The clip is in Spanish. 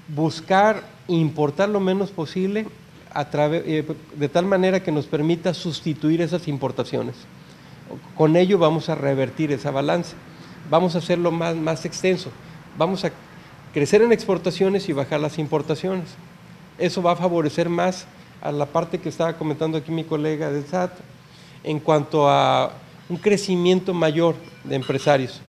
buscar importar lo menos posible de tal manera que nos permita sustituir esas importaciones. Con ello vamos a revertir esa balanza, vamos a hacerlo más extenso, vamos a crecer en exportaciones y bajar las importaciones. Eso va a favorecer más a la parte que estaba comentando aquí mi colega del SAT en cuanto a un crecimiento mayor de empresarios.